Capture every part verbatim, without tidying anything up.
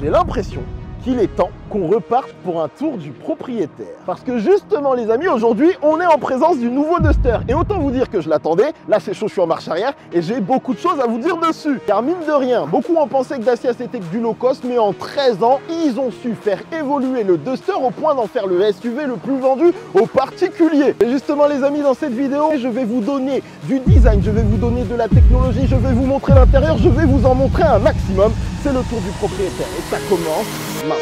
j'ai l'impression qu'il est temps qu'on reparte pour un tour du propriétaire. Parce que justement les amis, aujourd'hui on est en présence du nouveau Duster. Et autant vous dire que je l'attendais, là c'est chaud, je suis en marche arrière et j'ai beaucoup de choses à vous dire dessus. Car mine de rien, beaucoup ont pensé que Dacia c'était que du low cost, mais en treize ans, ils ont su faire évoluer le Duster au point d'en faire le S U V le plus vendu aux particuliers. Et justement les amis, dans cette vidéo, je vais vous donner du design, je vais vous donner de la technologie, je vais vous montrer l'intérieur, je vais vous en montrer un maximum. C'est le tour du propriétaire et ça commence maintenant.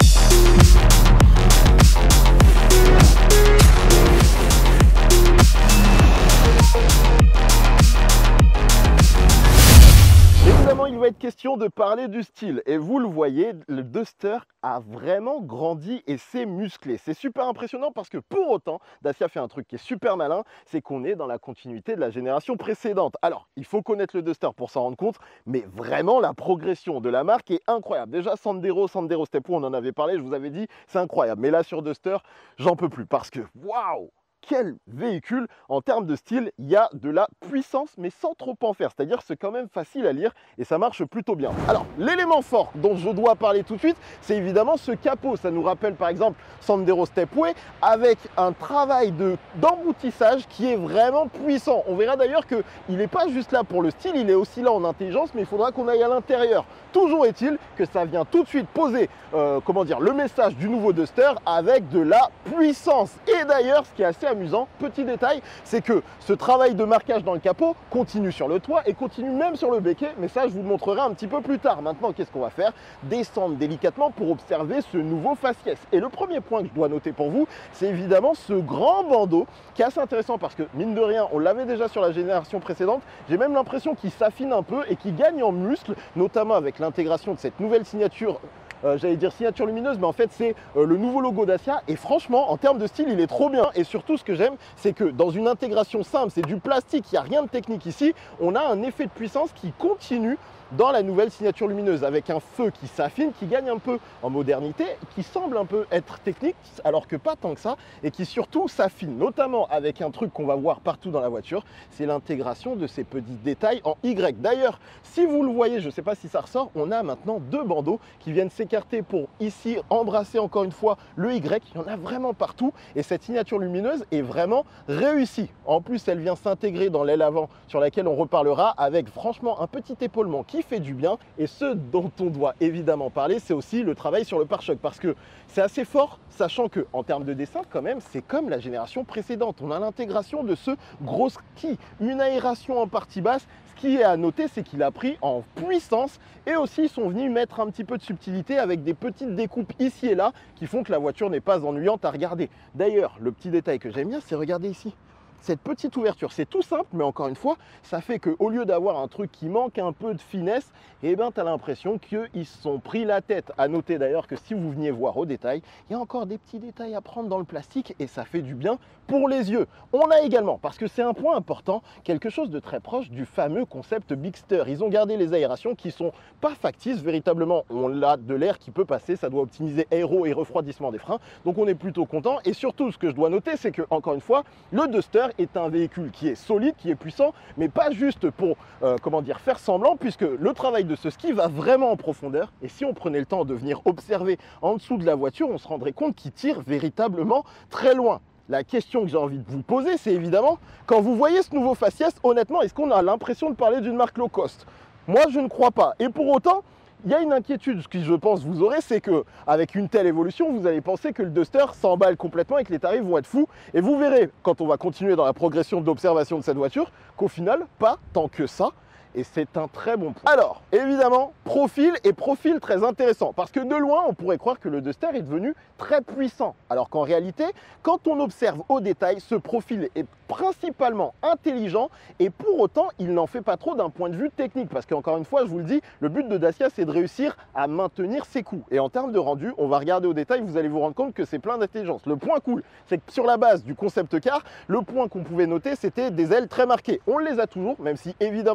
Évidemment, il va être question de parler du style et vous le voyez, le Duster a vraiment grandi et c'est musclé. C'est super impressionnant parce que pour autant, Dacia fait un truc qui est super malin, c'est qu'on est dans la continuité de la génération précédente. Alors, il faut connaître le Duster pour s'en rendre compte, mais vraiment la progression de la marque est incroyable. Déjà, Sandero, Sandero Step deux, on en avait parlé, je vous avais dit, c'est incroyable. Mais là, sur Duster, j'en peux plus parce que, waouh! Quel véhicule! En termes de style, il y a de la puissance, mais sans trop en faire. C'est-à-dire que c'est quand même facile à lire et ça marche plutôt bien. Alors, l'élément fort dont je dois parler tout de suite, c'est évidemment ce capot. Ça nous rappelle par exemple Sandero Stepway avec un travail de, d'emboutissage qui est vraiment puissant. On verra d'ailleurs qu'il n'est pas juste là pour le style, il est aussi là en intelligence, mais il faudra qu'on aille à l'intérieur. Toujours est-il que ça vient tout de suite poser, euh, comment dire, le message du nouveau Duster avec de la puissance. Et d'ailleurs, ce qui est assez amusant, petit détail, c'est que ce travail de marquage dans le capot continue sur le toit et continue même sur le béquet, mais ça je vous le montrerai un petit peu plus tard. Maintenant, qu'est-ce qu'on va faire? Descendre délicatement pour observer ce nouveau faciès. Et le premier point que je dois noter pour vous, c'est évidemment ce grand bandeau qui est assez intéressant parce que mine de rien, on l'avait déjà sur la génération précédente, j'ai même l'impression qu'il s'affine un peu et qu'il gagne en muscle, notamment avec l'intégration de cette nouvelle signature. Euh, j'allais dire signature lumineuse, mais en fait c'est euh, le nouveau logo Dacia et franchement en termes de style il est trop bien. Et surtout ce que j'aime, c'est que dans une intégration simple, c'est du plastique, il n'y a rien de technique ici, on a un effet de puissance qui continue dans la nouvelle signature lumineuse avec un feu qui s'affine, qui gagne un peu en modernité, qui semble un peu être technique alors que pas tant que ça, et qui surtout s'affine, notamment avec un truc qu'on va voir partout dans la voiture, c'est l'intégration de ces petits détails en Y. D'ailleurs, si vous le voyez, je ne sais pas si ça ressort, on a maintenant deux bandeaux qui viennent s'écarter pour ici embrasser encore une fois le Y, il y en a vraiment partout, et cette signature lumineuse est vraiment réussie. En plus, elle vient s'intégrer dans l'aile avant sur laquelle on reparlera avec franchement un petit épaulement qui fait du bien. Et ce dont on doit évidemment parler, c'est aussi le travail sur le pare-choc parce que c'est assez fort, sachant que en termes de dessin quand même, c'est comme la génération précédente. On a l'intégration de ce gros ski, une aération en partie basse. Ce qui est à noter, c'est qu'il a pris en puissance et aussi ils sont venus mettre un petit peu de subtilité avec des petites découpes ici et là qui font que la voiture n'est pas ennuyante à regarder. D'ailleurs, le petit détail que j'aime bien, c'est regarder ici. Cette petite ouverture, c'est tout simple, mais encore une fois, ça fait qu'au lieu d'avoir un truc qui manque un peu de finesse, eh ben, tu as l'impression qu'ils se sont pris la tête. À noter d'ailleurs que si vous veniez voir au détail, il y a encore des petits détails à prendre dans le plastique et ça fait du bien pour les yeux. On a également, parce que c'est un point important, quelque chose de très proche du fameux concept Bigster. Ils ont gardé les aérations qui sont pas factices, véritablement. On a de l'air qui peut passer, ça doit optimiser aéro et refroidissement des freins, donc on est plutôt content. Et surtout, ce que je dois noter, c'est que, encore une fois, le Duster est un véhicule qui est solide, qui est puissant, mais pas juste pour euh, comment dire, faire semblant, puisque le travail de ce ski va vraiment en profondeur. Et si on prenait le temps de venir observer en dessous de la voiture, on se rendrait compte qu'il tire véritablement très loin. La question que j'ai envie de vous poser, c'est évidemment, quand vous voyez ce nouveau faciès, honnêtement, est-ce qu'on a l'impression de parler d'une marque low cost? Moi, je ne crois pas. Et pour autant, il y a une inquiétude, ce que je pense vous aurez, c'est qu'avec une telle évolution, vous allez penser que le Duster s'emballe complètement et que les tarifs vont être fous. Et vous verrez, quand on va continuer dans la progression d'observation de cette voiture, qu'au final, pas tant que ça. Et c'est un très bon point. Alors, évidemment, profil et profil très intéressant. Parce que de loin, on pourrait croire que le Duster est devenu très puissant. Alors qu'en réalité, quand on observe au détail, ce profil est principalement intelligent et pour autant, il n'en fait pas trop d'un point de vue technique. Parce qu'encore une fois, je vous le dis, le but de Dacia, c'est de réussir à maintenir ses coûts. Et en termes de rendu, on va regarder au détail, vous allez vous rendre compte que c'est plein d'intelligence. Le point cool, c'est que sur la base du concept car, le point qu'on pouvait noter, c'était des ailes très marquées. On les a toujours, même si évidemment, ils ont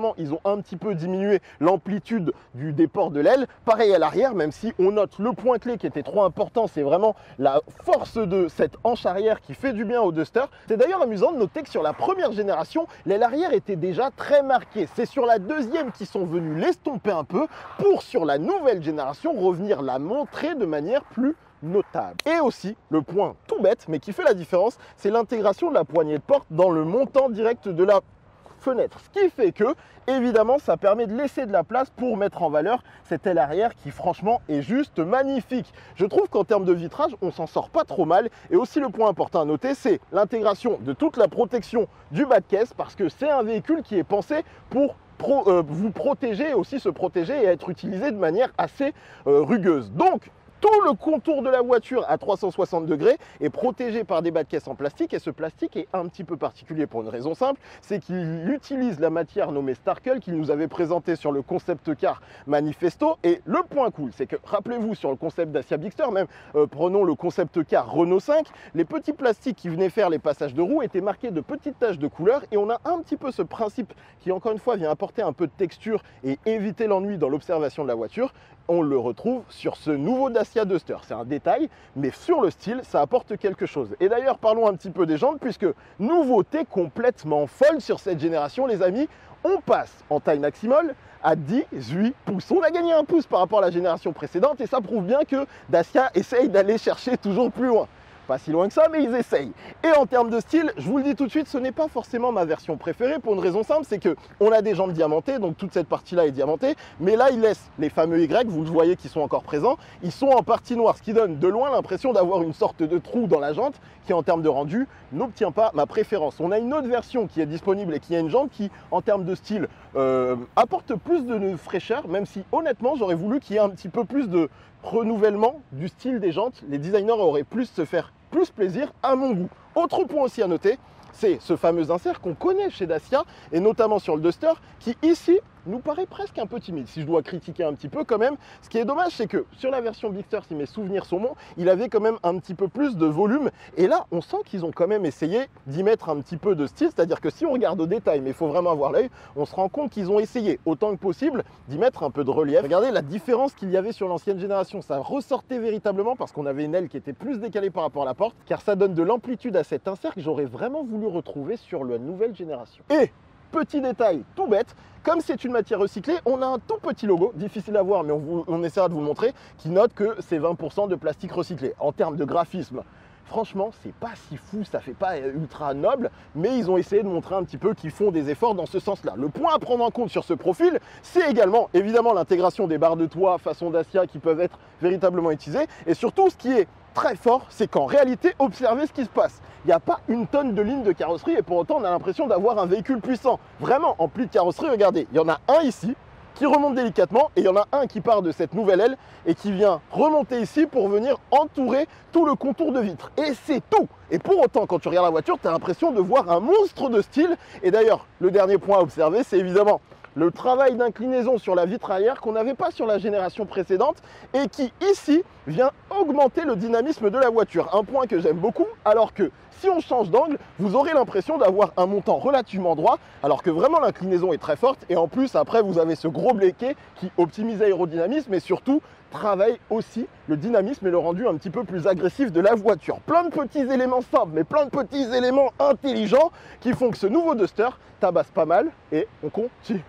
un petit peu diminuer l'amplitude du déport de l'aile. Pareil à l'arrière, même si on note le point clé qui était trop important, c'est vraiment la force de cette hanche arrière qui fait du bien au Duster. C'est d'ailleurs amusant de noter que sur la première génération, l'aile arrière était déjà très marquée. C'est sur la deuxième qu'ils sont venus l'estomper un peu pour, sur la nouvelle génération, revenir la montrer de manière plus notable. Et aussi, le point tout bête, mais qui fait la différence, c'est l'intégration de la poignée de porte dans le montant direct de la fenêtre. Ce qui fait que, évidemment, ça permet de laisser de la place pour mettre en valeur cette aile arrière qui, franchement, est juste magnifique. Je trouve qu'en termes de vitrage, on s'en sort pas trop mal. Et aussi, le point important à noter, c'est l'intégration de toute la protection du bas de caisse, parce que c'est un véhicule qui est pensé pour Pro, euh, vous protéger, aussi se protéger et être utilisé de manière assez euh, rugueuse. Donc, tout le contour de la voiture à trois cent soixante degrés est protégé par des bas de caisse en plastique, et ce plastique est un petit peu particulier pour une raison simple, c'est qu'il utilise la matière nommée Starkel qu'il nous avait présentée sur le concept car Manifesto. Et le point cool, c'est que, rappelez-vous, sur le concept Dacia Bigster, même euh, prenons le concept car Renault cinq, les petits plastiques qui venaient faire les passages de roues étaient marqués de petites taches de couleur, et on a un petit peu ce principe qui, encore une fois, vient apporter un peu de texture et éviter l'ennui dans l'observation de la voiture. On le retrouve sur ce nouveau Dacia Duster. C'est un détail, mais sur le style, ça apporte quelque chose. Et d'ailleurs, parlons un petit peu des jantes, puisque nouveauté complètement folle sur cette génération, les amis, on passe en taille maximale à dix-huit pouces. On a gagné un pouce par rapport à la génération précédente, et ça prouve bien que Dacia essaye d'aller chercher toujours plus loin. Pas si loin que ça, mais ils essayent. Et en termes de style, je vous le dis tout de suite, ce n'est pas forcément ma version préférée pour une raison simple, c'est que on a des jantes diamantées, donc toute cette partie-là est diamantée, mais là, ils laissent les fameux Y, vous le voyez, qui sont encore présents, ils sont en partie noirs, ce qui donne de loin l'impression d'avoir une sorte de trou dans la jante, qui en termes de rendu n'obtient pas ma préférence. On a une autre version qui est disponible et qui a une jante qui, en termes de style, euh, apporte plus de fraîcheur, même si honnêtement, j'aurais voulu qu'il y ait un petit peu plus de renouvellement du style des jantes. Les designers auraient plus se faire plus plaisir à mon goût. Autre point aussi à noter, c'est ce fameux insert qu'on connaît chez Dacia, et notamment sur le Duster, qui ici nous paraît presque un peu timide, si je dois critiquer un petit peu quand même. Ce qui est dommage, c'est que sur la version Bigster, si mes souvenirs sont bons, il avait quand même un petit peu plus de volume, et là on sent qu'ils ont quand même essayé d'y mettre un petit peu de style, c'est-à-dire que si on regarde au détail, mais il faut vraiment avoir l'œil, on se rend compte qu'ils ont essayé autant que possible d'y mettre un peu de relief. Regardez la différence qu'il y avait sur l'ancienne génération, ça ressortait véritablement parce qu'on avait une aile qui était plus décalée par rapport à la porte, car ça donne de l'amplitude à cet insert que j'aurais vraiment voulu retrouver sur la nouvelle génération. Et petit détail tout bête, comme c'est une matière recyclée, on a un tout petit logo, difficile à voir mais on, vous, on essaiera de vous le montrer, qui note que c'est vingt pour cent de plastique recyclé. En termes de graphisme, franchement, c'est pas si fou, ça fait pas ultra noble, mais ils ont essayé de montrer un petit peu qu'ils font des efforts dans ce sens-là. Le point à prendre en compte sur ce profil, c'est également évidemment l'intégration des barres de toit façon Dacia qui peuvent être véritablement utilisées, et surtout ce qui est très fort, c'est qu'en réalité, observez ce qui se passe. Il n'y a pas une tonne de lignes de carrosserie et pour autant on a l'impression d'avoir un véhicule puissant. Vraiment, en pli de carrosserie, regardez, il y en a un ici qui remonte délicatement et il y en a un qui part de cette nouvelle aile et qui vient remonter ici pour venir entourer tout le contour de vitre. Et c'est tout. Et pour autant, quand tu regardes la voiture, tu as l'impression de voir un monstre de style. Et d'ailleurs, le dernier point à observer, c'est évidemment le travail d'inclinaison sur la vitre arrière qu'on n'avait pas sur la génération précédente et qui ici vient augmenter le dynamisme de la voiture. Un point que j'aime beaucoup, alors que si on change d'angle, vous aurez l'impression d'avoir un montant relativement droit, alors que vraiment l'inclinaison est très forte. Et en plus, après, vous avez ce gros bléquet qui optimise l'aérodynamisme et surtout travaille aussi le dynamisme et le rendu un petit peu plus agressif de la voiture. Plein de petits éléments simples, mais plein de petits éléments intelligents qui font que ce nouveau Duster tabasse pas mal. Et on continue.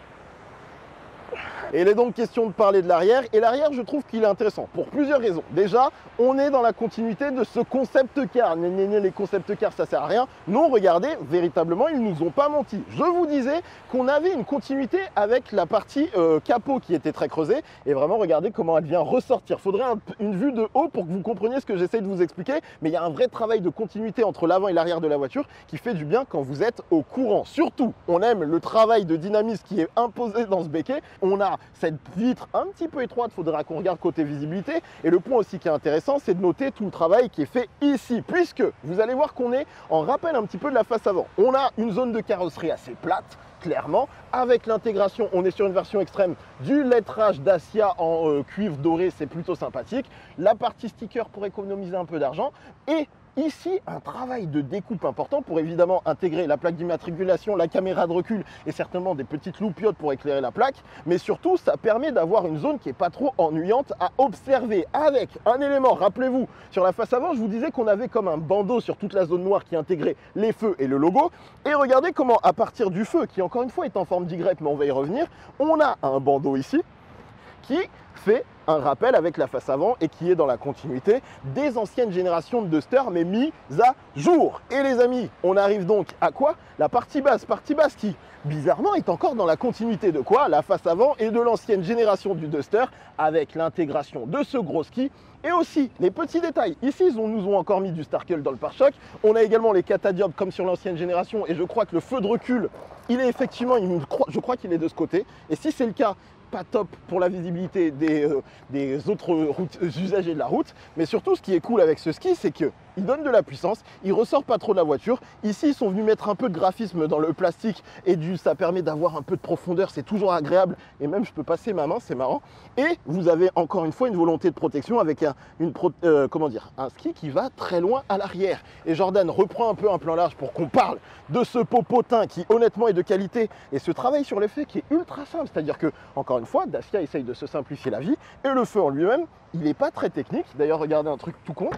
Et il est donc question de parler de l'arrière, et l'arrière je trouve qu'il est intéressant pour plusieurs raisons. Déjà, on est dans la continuité de ce concept car, né, né, né, les concept cars ça sert à rien. Non, regardez, véritablement ils nous ont pas menti. Je vous disais qu'on avait une continuité avec la partie euh, capot qui était très creusée, et vraiment regardez comment elle vient ressortir. Faudrait un, une vue de haut pour que vous compreniez ce que j'essaie de vous expliquer, mais il y a un vrai travail de continuité entre l'avant et l'arrière de la voiture qui fait du bien quand vous êtes au courant. Surtout, on aime le travail de dynamisme qui est imposé dans ce béquet. On a cette vitre un petit peu étroite, il faudra qu'on regarde côté visibilité. Et le point aussi qui est intéressant, c'est de noter tout le travail qui est fait ici, puisque vous allez voir qu'on est en rappel un petit peu de la face avant. On a une zone de carrosserie assez plate, clairement, avec l'intégration, on est sur une version extrême du lettrage Dacia en euh, cuivre doré, c'est plutôt sympathique. La partie sticker pour économiser un peu d'argent, et Ici, un travail de découpe important pour évidemment intégrer la plaque d'immatriculation, la caméra de recul et certainement des petites loupiottes pour éclairer la plaque. Mais surtout, ça permet d'avoir une zone qui n'est pas trop ennuyante à observer avec un élément. Rappelez-vous, sur la face avant, je vous disais qu'on avait comme un bandeau sur toute la zone noire qui intégrait les feux et le logo. Et regardez comment, à partir du feu, qui encore une fois est en forme d'Y, mais on va y revenir, on a un bandeau ici qui fait un rappel avec la face avant et qui est dans la continuité des anciennes générations de Duster, mais mise à jour. Et les amis, on arrive donc à quoi? La partie basse, partie basse qui, bizarrement, est encore dans la continuité de quoi? La face avant et de l'ancienne génération du Duster, avec l'intégration de ce gros ski. Et aussi, les petits détails. Ici, ils nous ont encore mis du Starkle dans le pare-choc. On a également les catadiopes comme sur l'ancienne génération. Et je crois que le feu de recul, il est effectivement, je crois qu'il est de ce côté. Et si c'est le cas, pas top pour la visibilité des, euh, des autres routes, usagers de la route. Mais surtout, ce qui est cool avec ce ski, c'est qu'il donne de la puissance, il ressort pas trop de la voiture. Ici, ils sont venus mettre un peu de graphisme dans le plastique et du, ça permet d'avoir un peu de profondeur, c'est toujours agréable. Et même, je peux passer ma main, c'est marrant. Et vous avez encore une fois une volonté de protection avec un, une pro, euh, comment dire, un ski qui va très loin à l'arrière. Et Jordan reprend un peu un plan large pour qu'on parle de ce popotin qui, honnêtement, est de qualité. Et ce travail sur l'effet qui est ultra simple, c'est-à-dire que, encore une fois, Dacia essaye de se simplifier la vie et le feu en lui-même, il n'est pas très technique. D'ailleurs, regardez un truc tout con,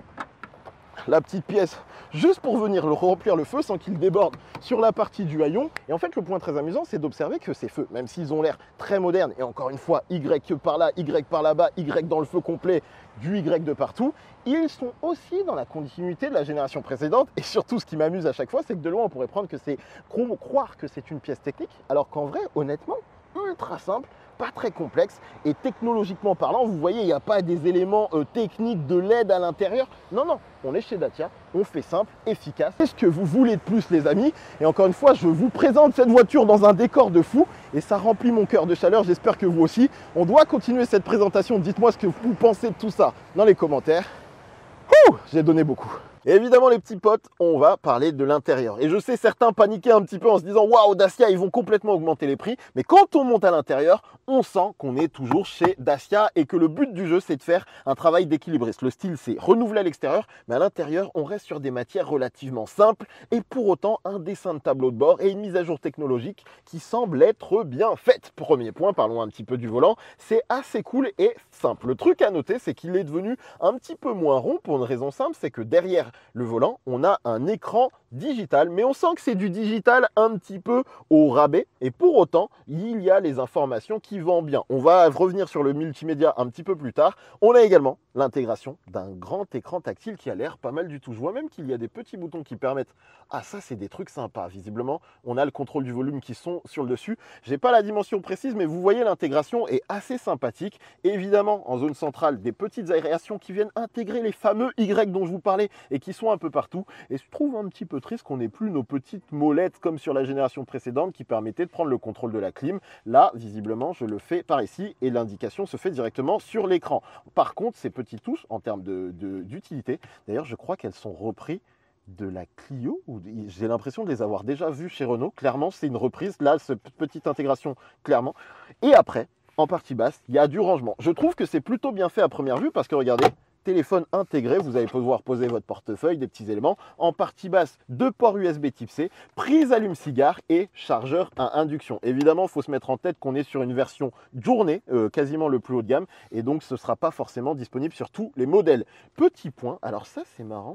la petite pièce juste pour venir le remplir le feu sans qu'il déborde sur la partie du haillon. Et en fait, le point très amusant, c'est d'observer que ces feux, même s'ils ont l'air très modernes, et encore une fois, Y par là, Y par là-bas, Y dans le feu complet, du Y de partout, ils sont aussi dans la continuité de la génération précédente. Et surtout, ce qui m'amuse à chaque fois, c'est que de loin, on pourrait prendre que c'est croire que c'est une pièce technique, alors qu'en vrai, honnêtement, ultra simple, pas très complexe, et technologiquement parlant, vous voyez, il n'y a pas des éléments euh, techniques de L E D à l'intérieur. Non, non, on est chez Dacia, on fait simple, efficace. Qu'est-ce que vous voulez de plus, les amis? Et encore une fois, je vous présente cette voiture dans un décor de fou, et ça remplit mon cœur de chaleur, j'espère que vous aussi. On doit continuer cette présentation, dites-moi ce que vous pensez de tout ça dans les commentaires. Ouh, j'ai donné beaucoup. Et évidemment, les petits potes, on va parler de l'intérieur. Et je sais, certains paniquaient un petit peu en se disant « Waouh, Dacia, ils vont complètement augmenter les prix ». Mais quand on monte à l'intérieur, on sent qu'on est toujours chez Dacia et que le but du jeu, c'est de faire un travail d'équilibriste. Le style, c'est renouveler à l'extérieur, mais à l'intérieur, on reste sur des matières relativement simples et pour autant un dessin de tableau de bord et une mise à jour technologique qui semble être bien faite. Premier point, parlons un petit peu du volant. C'est assez cool et simple. Le truc à noter, c'est qu'il est devenu un petit peu moins rond pour une raison simple, c'est que derrière le volant, on a un écran digital, mais on sent que c'est du digital un petit peu au rabais et pour autant, il y a les informations qui vont bien. On va revenir sur le multimédia un petit peu plus tard. On a également l'intégration d'un grand écran tactile qui a l'air pas mal du tout. Je vois même qu'il y a des petits boutons qui permettent... Ah, ça, c'est des trucs sympas. Visiblement, on a le contrôle du volume qui sont sur le dessus. Je n'ai pas la dimension précise, mais vous voyez, l'intégration est assez sympathique. Et évidemment, en zone centrale, des petites aérations qui viennent intégrer les fameux Y dont je vous parlais et qui sont un peu partout. Et je trouve un petit peu triste qu'on n'ait plus nos petites molettes comme sur la génération précédente qui permettaient de prendre le contrôle de la clim. Là, visiblement, je le fais par ici et l'indication se fait directement sur l'écran. Par contre, ces petites touches en termes de, de, d'utilité, d'ailleurs, je crois qu'elles sont reprises de la Clio, ou j'ai l'impression de les avoir déjà vues chez Renault. Clairement, c'est une reprise. Là, cette petite intégration, clairement. Et après, en partie basse, il y a du rangement. Je trouve que c'est plutôt bien fait à première vue parce que regardez, téléphone intégré, vous allez pouvoir poser votre portefeuille, des petits éléments. En partie basse, deux ports U S B type C, prise allume-cigare et chargeur à induction. Évidemment, il faut se mettre en tête qu'on est sur une version journée, euh, quasiment le plus haut de gamme, et donc ce ne sera pas forcément disponible sur tous les modèles. Petit point, alors ça c'est marrant.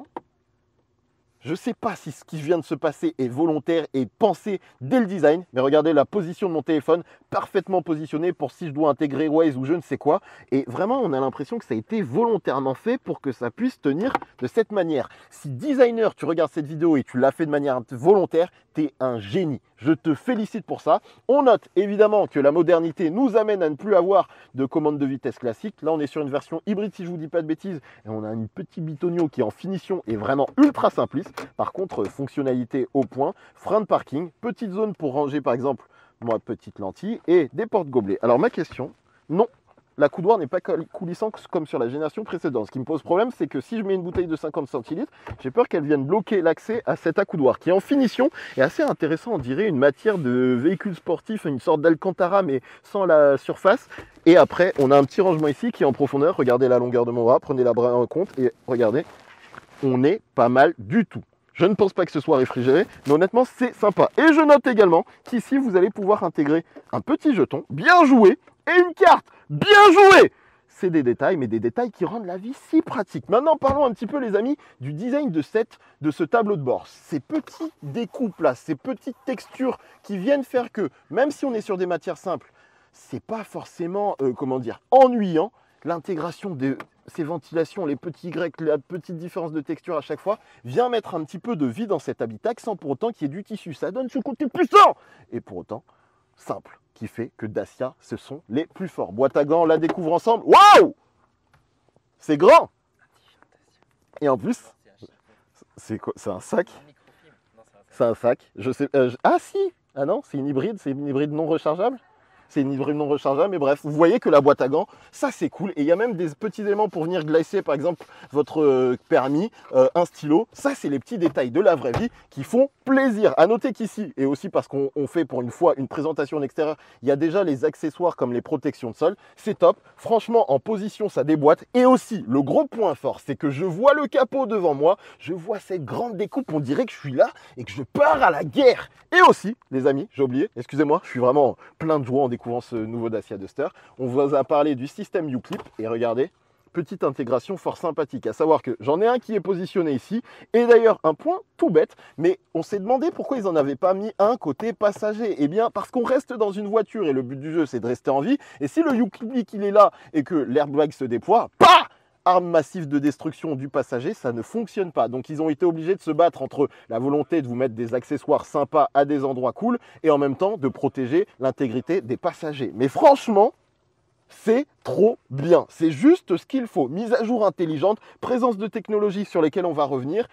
Je ne sais pas si ce qui vient de se passer est volontaire et pensé dès le design, mais regardez la position de mon téléphone, parfaitement positionné pour si je dois intégrer Waze ou je ne sais quoi. Et vraiment, on a l'impression que ça a été volontairement fait pour que ça puisse tenir de cette manière. Si designer, tu regardes cette vidéo et tu l'as fait de manière volontaire, tu es un génie. Je te félicite pour ça. On note évidemment que la modernité nous amène à ne plus avoir de commande de vitesse classique. Là, on est sur une version hybride, si je ne vous dis pas de bêtises. Et on a un petit bitonio qui, en finition, est vraiment ultra simpliste. Par contre, fonctionnalité au point, frein de parking, petite zone pour ranger par exemple, moi, petite lentille et des portes-gobelets. Alors ma question, non, la coudoir n'est pas coulissante comme sur la génération précédente. Ce qui me pose problème, c'est que si je mets une bouteille de cinquante centilitres, j'ai peur qu'elle vienne bloquer l'accès à cet accoudoir qui en finition est assez intéressant, on dirait une matière de véhicule sportif, une sorte d'Alcantara mais sans la surface. Et après, on a un petit rangement ici qui est en profondeur, regardez la longueur de mon bras, prenez la bras en compte et regardez. on est pas mal du tout. Je ne pense pas que ce soit réfrigéré, mais honnêtement, c'est sympa. Et je note également qu'ici, vous allez pouvoir intégrer un petit jeton, bien joué, et une carte, bien joué. C'est des détails, mais des détails qui rendent la vie si pratique. Maintenant, parlons un petit peu, les amis, du design de, cette, de ce tableau de bord. Ces petits découpes-là, ces petites textures qui viennent faire que, même si on est sur des matières simples, c'est pas forcément, euh, comment dire, ennuyant. L'intégration de ces ventilations, les petits grecs, la petite différence de texture à chaque fois, vient mettre un petit peu de vie dans cet habitacle sans pour autant qu'il y ait du tissu. Ça donne ce côté puissant et pour autant simple, qui fait que Dacia, ce sont les plus forts. Boîte à gants, on la découvre ensemble. Waouh! C'est grand! Et en plus, c'est quoi? C'est un sac? C'est un sac. Je sais. Euh, je... Ah si! Ah non, c'est une hybride, c'est une hybride non rechargeable? C'est une hybride non rechargeable, mais bref, vous voyez que la boîte à gants, ça c'est cool. Et il y a même des petits éléments pour venir glacer, par exemple, votre euh, permis, euh, un stylo. Ça, c'est les petits détails de la vraie vie qui font plaisir. À noter qu'ici, et aussi parce qu'on fait pour une fois une présentation en extérieur, il y a déjà les accessoires comme les protections de sol. C'est top. Franchement, en position, ça déboîte. Et aussi, le gros point fort, c'est que je vois le capot devant moi. Je vois cette grande découpe. On dirait que je suis là et que je pars à la guerre. Et aussi, les amis, j'ai oublié, excusez-moi, je suis vraiment plein de joie en découvrant ce nouveau Dacia Duster. On vous a parlé du système U-Clip et regardez, petite intégration fort sympathique, à savoir que j'en ai un qui est positionné ici et d'ailleurs un point tout bête, mais on s'est demandé pourquoi ils n'en avaient pas mis un côté passager. Eh bien parce qu'on reste dans une voiture et le but du jeu c'est de rester en vie et si le U-Clip il est là et que l'airbag se déploie, pah, arme massive de destruction du passager, ça ne fonctionne pas. Donc ils ont été obligés de se battre entre la volonté de vous mettre des accessoires sympas à des endroits cool et en même temps de protéger l'intégrité des passagers. Mais franchement, c'est trop bien. C'est juste ce qu'il faut. Mise à jour intelligente, présence de technologies sur lesquelles on va revenir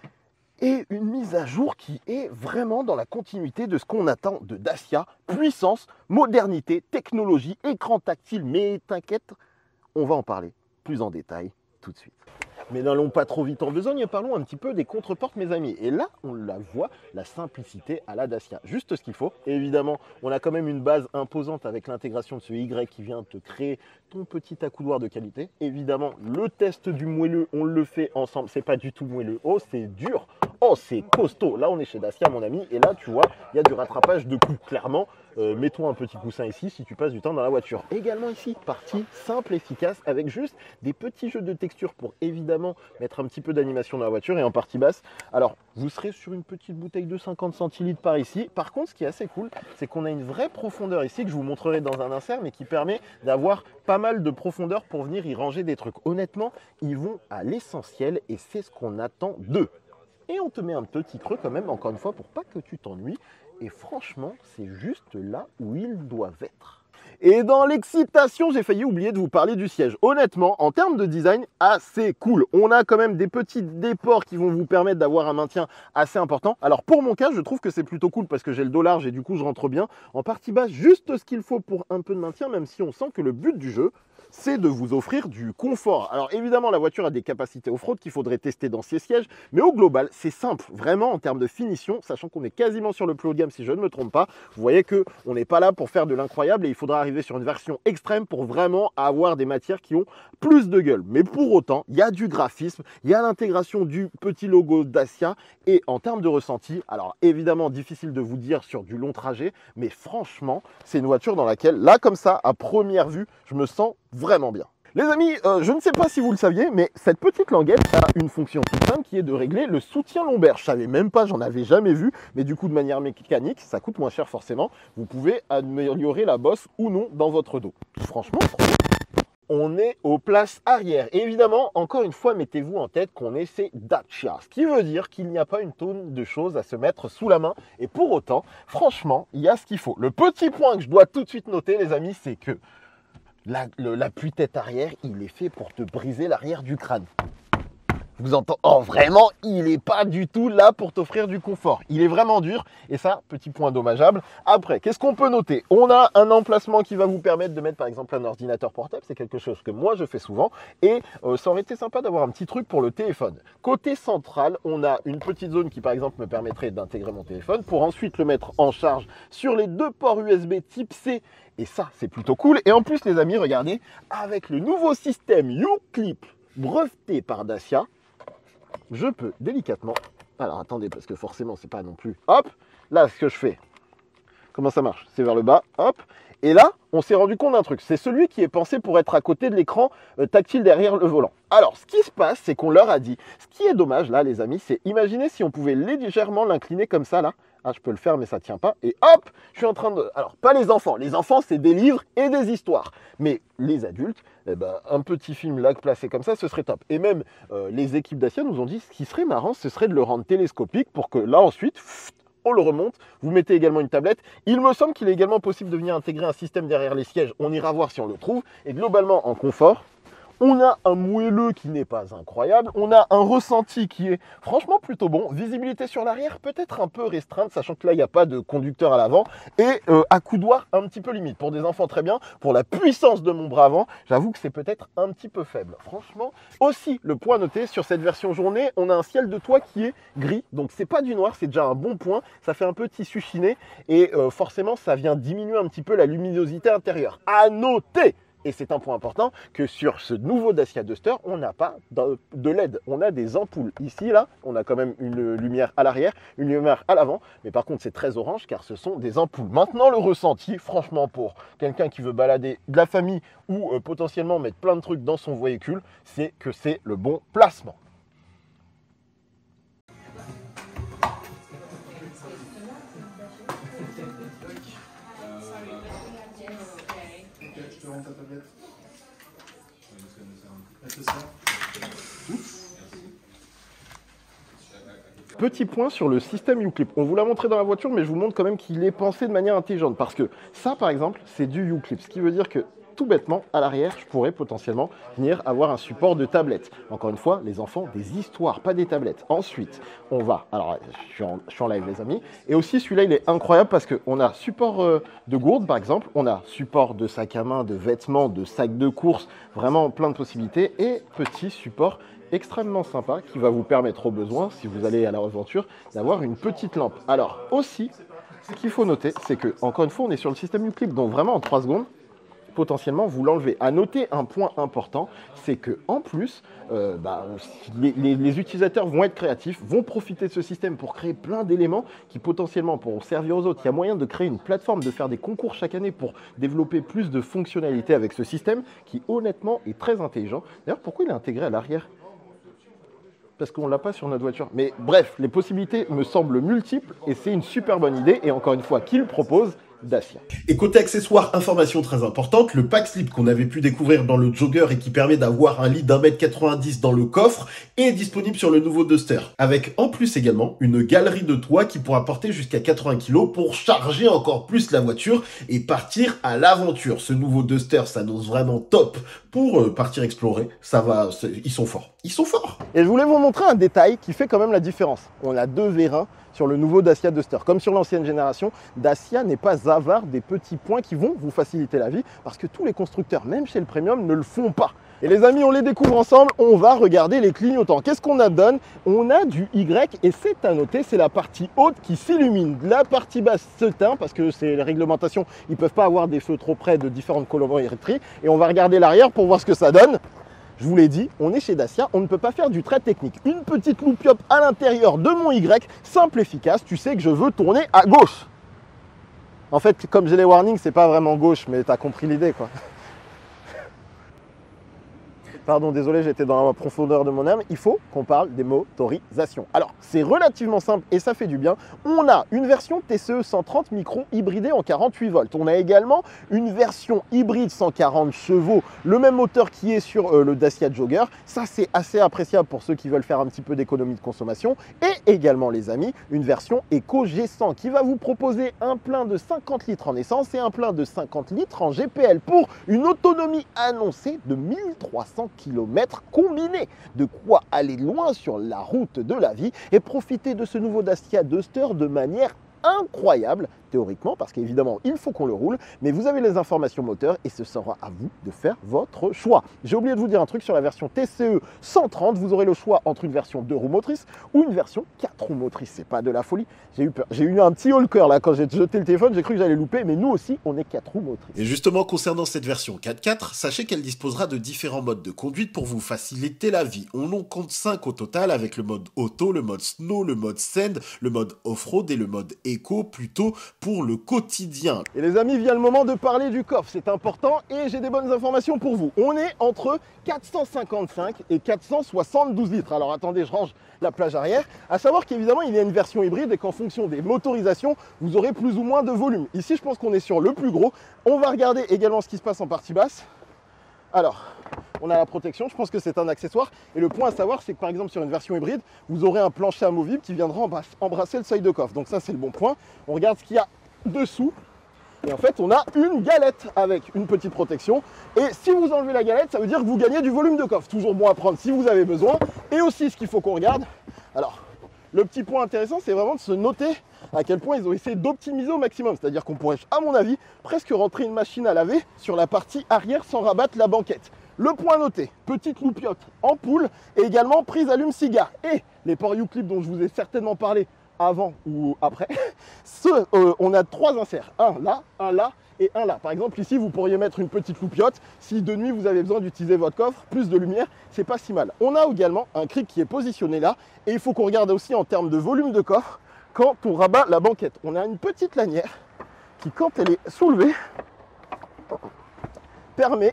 et une mise à jour qui est vraiment dans la continuité de ce qu'on attend de Dacia. Puissance, modernité, technologie, écran tactile. Mais t'inquiète, on va en parler plus en détail tout de suite. Mais n'allons pas trop vite en besogne, parlons un petit peu des contreportes, mes amis. Et là, on la voit, la simplicité à la Dacia. Juste ce qu'il faut. Et évidemment, on a quand même une base imposante avec l'intégration de ce Y qui vient te créer ton petit accoudoir de qualité. Évidemment, le test du moelleux, on le fait ensemble. C'est pas du tout moelleux. Oh, c'est dur. Oh, c'est costaud. Là, on est chez Dacia, mon ami. Et là, tu vois, il y a du rattrapage de coups, clairement. Euh, mets-toi un petit coussin ici si tu passes du temps dans la voiture. Également ici, partie simple, efficace, avec juste des petits jeux de texture pour évidemment mettre un petit peu d'animation dans la voiture et en partie basse. Alors, vous serez sur une petite bouteille de cinquante centilitres par ici. Par contre, ce qui est assez cool, c'est qu'on a une vraie profondeur ici que je vous montrerai dans un insert, mais qui permet d'avoir pas mal de profondeur pour venir y ranger des trucs. Honnêtement, ils vont à l'essentiel et c'est ce qu'on attend d'eux. Et on te met un petit creux quand même, encore une fois, pour pas que tu t'ennuies. Et franchement, c'est juste là où ils doivent être. Et dans l'excitation, j'ai failli oublier de vous parler du siège. Honnêtement, en termes de design, assez cool. On a quand même des petits déports qui vont vous permettre d'avoir un maintien assez important. Alors pour mon cas, je trouve que c'est plutôt cool parce que j'ai le dos large et du coup je rentre bien. En partie basse, juste ce qu'il faut pour un peu de maintien, même si on sent que le but du jeu, c'est de vous offrir du confort. Alors évidemment, la voiture a des capacités off-road qu'il faudrait tester dans ses sièges, mais au global, c'est simple, vraiment en termes de finition, sachant qu'on est quasiment sur le plus haut de gamme si je ne me trompe pas. Vous voyez qu'on n'est pas là pour faire de l'incroyable et il faudra arriver sur une version extrême pour vraiment avoir des matières qui ont plus de gueule. Mais pour autant, il y a du graphisme, il y a l'intégration du petit logo Dacia et en termes de ressenti, alors évidemment difficile de vous dire sur du long trajet, mais franchement, c'est une voiture dans laquelle, là comme ça, à première vue, je me sens vraiment bien. Les amis, euh, je ne sais pas si vous le saviez, mais cette petite languette a une fonction toute simple qui est de régler le soutien lombaire. Je savais même pas, j'en avais jamais vu, mais du coup de manière mécanique, ça coûte moins cher forcément. Vous pouvez améliorer la bosse ou non dans votre dos. Franchement, trop bien. On est aux places arrière. Et évidemment, encore une fois, mettez-vous en tête qu'on est chez Dacia. Ce qui veut dire qu'il n'y a pas une tonne de choses à se mettre sous la main. Et pour autant, franchement, il y a ce qu'il faut. Le petit point que je dois tout de suite noter, les amis, c'est que l'appui-tête arrière, il est fait pour te briser l'arrière du crâne. Vous entendez? Oh, vraiment, il n'est pas du tout là pour t'offrir du confort. Il est vraiment dur. Et ça, petit point dommageable. Après, qu'est-ce qu'on peut noter? On a un emplacement qui va vous permettre de mettre, par exemple, un ordinateur portable. C'est quelque chose que moi, je fais souvent. Et euh, ça aurait été sympa d'avoir un petit truc pour le téléphone. Côté central, on a une petite zone qui, par exemple, me permettrait d'intégrer mon téléphone pour ensuite le mettre en charge sur les deux ports U S B type C. Et ça, c'est plutôt cool. Et en plus, les amis, regardez, avec le nouveau système U-Clip breveté par Dacia, je peux délicatement, alors attendez, parce que forcément c'est pas non plus, hop, là ce que je fais, comment ça marche? C'est vers le bas, hop, et là, on s'est rendu compte d'un truc, c'est celui qui est pensé pour être à côté de l'écran euh, tactile derrière le volant. Alors, ce qui se passe, c'est qu'on leur a dit, ce qui est dommage là les amis, c'est imaginez si on pouvait légèrement l'incliner comme ça là, ah je peux le faire mais ça tient pas, et hop, je suis en train de, alors pas les enfants, les enfants c'est des livres et des histoires, mais les adultes, eh ben, un petit film là placé comme ça, ce serait top. Et même euh, les équipes Dacia nous ont dit, ce qui serait marrant, ce serait de le rendre télescopique pour que là ensuite, on le remonte, vous mettez également une tablette. Il me semble qu'il est également possible de venir intégrer un système derrière les sièges. On ira voir si on le trouve. Et globalement, en confort, on a un moelleux qui n'est pas incroyable. On a un ressenti qui est franchement plutôt bon. Visibilité sur l'arrière peut-être un peu restreinte, sachant que là, il n'y a pas de conducteur à l'avant. Et euh, accoudoir un petit peu limite. Pour des enfants, très bien. Pour la puissance de mon bras avant, j'avoue que c'est peut-être un petit peu faible. Franchement, aussi, le point noté sur cette version journée, on a un ciel de toit qui est gris. Donc, c'est pas du noir, c'est déjà un bon point. Ça fait un peu tissu chiné. Et euh, forcément, ça vient diminuer un petit peu la luminosité intérieure. À noter! Et c'est un point important que sur ce nouveau Dacia Duster, on n'a pas de L E D, on a des ampoules. Ici, là, on a quand même une lumière à l'arrière, une lumière à l'avant, mais par contre, c'est très orange car ce sont des ampoules. Maintenant, le ressenti, franchement, pour quelqu'un qui veut balader de la famille ou euh, potentiellement mettre plein de trucs dans son véhicule, c'est que c'est le bon placement. Petit point sur le système U-Clip. On vous l'a montré dans la voiture, mais je vous montre quand même qu'il est pensé de manière intelligente. Parce que ça, par exemple, c'est du U-Clip. Ce qui veut dire que, tout bêtement, à l'arrière, je pourrais potentiellement venir avoir un support de tablette. Encore une fois, les enfants, des histoires, pas des tablettes. Ensuite, on va... Alors, je suis en, je suis en live, les amis. Et aussi, celui-là, il est incroyable parce qu'on a support euh, de gourde, par exemple. On a support de sac à main, de vêtements, de sac de course. Vraiment plein de possibilités. Et petit support extrêmement sympa qui va vous permettre au besoin, si vous allez à l'aventure, d'avoir une petite lampe. Alors aussi, ce qu'il faut noter, c'est que, encore une fois, on est sur le système U-Clip, donc vraiment en trois secondes, potentiellement vous l'enlevez. À noter un point important, c'est que en plus, euh, bah, les, les, les utilisateurs vont être créatifs, vont profiter de ce système pour créer plein d'éléments qui potentiellement pourront servir aux autres. Il y a moyen de créer une plateforme, de faire des concours chaque année pour développer plus de fonctionnalités avec ce système qui honnêtement est très intelligent. D'ailleurs, pourquoi il est intégré à l'arrière ? Parce qu'on ne l'a pas sur notre voiture. Mais bref, les possibilités me semblent multiples et c'est une super bonne idée. Et encore une fois, qui le propose ? Dacia. Et côté accessoires, information très importante, le pack slip qu'on avait pu découvrir dans le Jogger et qui permet d'avoir un lit d'un mètre quatre-vingt-dix dans le coffre est disponible sur le nouveau Duster. Avec en plus également une galerie de toit qui pourra porter jusqu'à quatre-vingts kilos pour charger encore plus la voiture et partir à l'aventure. Ce nouveau Duster s'annonce vraiment top pour euh, partir explorer. Ça va, ils sont forts. Ils sont forts. Et je voulais vous montrer un détail qui fait quand même la différence. On a deux vérins sur le nouveau Dacia Duster. Comme sur l'ancienne génération, Dacia n'est pas avare des petits points qui vont vous faciliter la vie parce que tous les constructeurs, même chez le Premium, ne le font pas. Et les amis, on les découvre ensemble, on va regarder les clignotants. Qu'est-ce qu'on a donne? On a du Y et c'est à noter, c'est la partie haute qui s'illumine. La partie basse se teint parce que c'est les réglementations, ils ne peuvent pas avoir des feux trop près de différentes colorimétries. Et on va regarder l'arrière pour voir ce que ça donne. Je vous l'ai dit, on est chez Dacia, on ne peut pas faire du trait technique. Une petite loupiope à l'intérieur de mon Y, simple, efficace, tu sais que je veux tourner à gauche. En fait, comme j'ai les warnings, c'est pas vraiment gauche, mais tu as compris l'idée, quoi. Pardon, désolé, j'étais dans la profondeur de mon âme. Il faut qu'on parle des motorisations. Alors, c'est relativement simple et ça fait du bien. On a une version T C E cent trente micro hybridée en quarante-huit volts. On a également une version hybride cent quarante chevaux, le même moteur qui est sur euh, le Dacia Jogger. Ça, c'est assez appréciable pour ceux qui veulent faire un petit peu d'économie de consommation. Et également, les amis, une version Eco G cent qui va vous proposer un plein de cinquante litres en essence et un plein de cinquante litres en G P L pour une autonomie annoncée de mille trois cents kilomètres combinés. De quoi aller loin sur la route de la vie et profiter de ce nouveau Dacia Duster de manière incroyable, théoriquement, parce qu'évidemment, il faut qu'on le roule, mais vous avez les informations moteurs et ce sera à vous de faire votre choix. J'ai oublié de vous dire un truc sur la version T C E cent trente, vous aurez le choix entre une version deux roues motrices ou une version quatre roues motrices. C'est pas de la folie. J'ai eu peur. J'ai eu un petit haut le cœur là quand j'ai jeté le téléphone, j'ai cru que j'allais louper, mais nous aussi, on est quatre roues motrices. Et justement, concernant cette version quatre quatre, sachez qu'elle disposera de différents modes de conduite pour vous faciliter la vie. On en compte cinq au total avec le mode auto, le mode snow, le mode sand, le mode off-road et le mode éco, plutôt pour le quotidien. Et les amis, vient le moment de parler du coffre, c'est important et j'ai des bonnes informations pour vous. On est entre quatre cent cinquante-cinq et quatre cent soixante-douze litres. Alors attendez, je range la plage arrière. À savoir qu'évidemment, il y a une version hybride et qu'en fonction des motorisations, vous aurez plus ou moins de volume. Ici, je pense qu'on est sur le plus gros. On va regarder également ce qui se passe en partie basse. Alors, on a la protection, je pense que c'est un accessoire. Et le point à savoir, c'est que par exemple sur une version hybride, vous aurez un plancher amovible qui viendra embrasser le seuil de coffre. Donc ça, c'est le bon point. On regarde ce qu'il y a dessous. Et en fait, on a une galette avec une petite protection. Et si vous enlevez la galette, ça veut dire que vous gagnez du volume de coffre. Toujours bon à prendre si vous avez besoin. Et aussi, ce qu'il faut qu'on regarde. Alors, le petit point intéressant, c'est vraiment de se noter à quel point ils ont essayé d'optimiser au maximum. C'est-à-dire qu'on pourrait, à mon avis, presque rentrer une machine à laver sur la partie arrière sans rabattre la banquette. Le point noté, petite loupiote en poule et également prise allume-cigare. Et les ports U-clip dont je vous ai certainement parlé avant ou après, ce, euh, on a trois inserts, un là, un là et un là. Par exemple ici vous pourriez mettre une petite loupiote, si de nuit vous avez besoin d'utiliser votre coffre, plus de lumière, c'est pas si mal. On a également un cric qui est positionné là et il faut qu'on regarde aussi en termes de volume de coffre quand on rabat la banquette. On a une petite lanière qui quand elle est soulevée permet...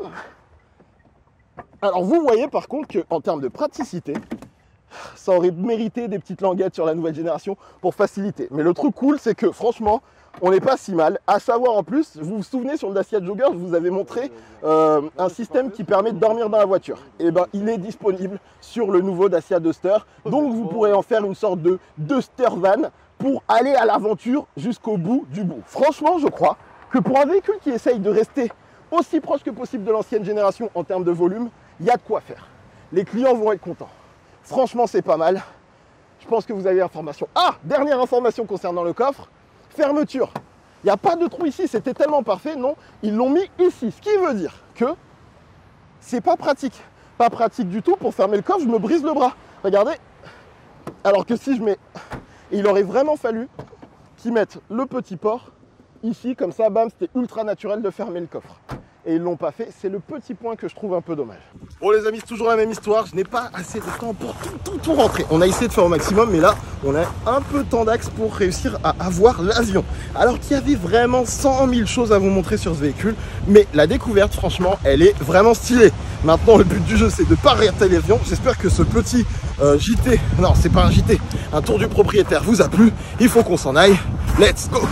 Alors vous voyez par contre qu'en termes de praticité, ça aurait mérité des petites languettes sur la nouvelle génération pour faciliter. Mais le truc cool, c'est que franchement, on n'est pas si mal. À savoir en plus, vous vous souvenez sur le Dacia Jogger, je vous avais montré euh, un système qui permet de dormir dans la voiture. Et ben, il est disponible sur le nouveau Dacia Duster. Donc vous pourrez en faire une sorte de Duster van pour aller à l'aventure jusqu'au bout du bout. Franchement, je crois que pour un véhicule qui essaye de rester aussi proche que possible de l'ancienne génération en termes de volume, il y a de quoi faire. Les clients vont être contents. Franchement, c'est pas mal. Je pense que vous avez l'information. Ah, dernière information concernant le coffre. Fermeture. Il n'y a pas de trou ici. C'était tellement parfait. Non, ils l'ont mis ici. Ce qui veut dire que c'est pas pratique. Pas pratique du tout. Pour fermer le coffre, je me brise le bras. Regardez. Alors que si je mets... Il aurait vraiment fallu qu'ils mettent le petit port ici. Comme ça, bam, c'était ultra naturel de fermer le coffre. Et ils l'ont pas fait, c'est le petit point que je trouve un peu dommage. Bon les amis, c'est toujours la même histoire, je n'ai pas assez de temps pour tout, tout, tout rentrer. On a essayé de faire au maximum, mais là, on a un peu de temps d'axe pour réussir à avoir l'avion. Alors qu'il y avait vraiment cent mille choses à vous montrer sur ce véhicule, mais la découverte, franchement, elle est vraiment stylée. Maintenant, le but du jeu, c'est de ne pas rater l'avion. J'espère que ce petit euh, J T, non, c'est pas un J T, un tour du propriétaire vous a plu. Il faut qu'on s'en aille. Let's go!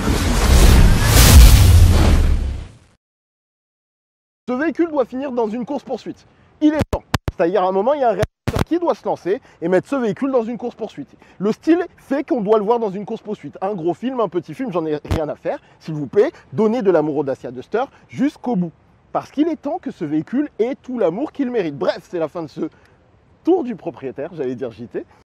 Ce véhicule doit finir dans une course-poursuite. Il est temps. C'est-à-dire à un moment, il y a un réalisateur qui doit se lancer et mettre ce véhicule dans une course-poursuite. Le style fait qu'on doit le voir dans une course-poursuite. Un gros film, un petit film, j'en ai rien à faire. S'il vous plaît, donnez de l'amour au Dacia Duster jusqu'au bout. Parce qu'il est temps que ce véhicule ait tout l'amour qu'il mérite. Bref, c'est la fin de ce tour du propriétaire, j'allais dire J T.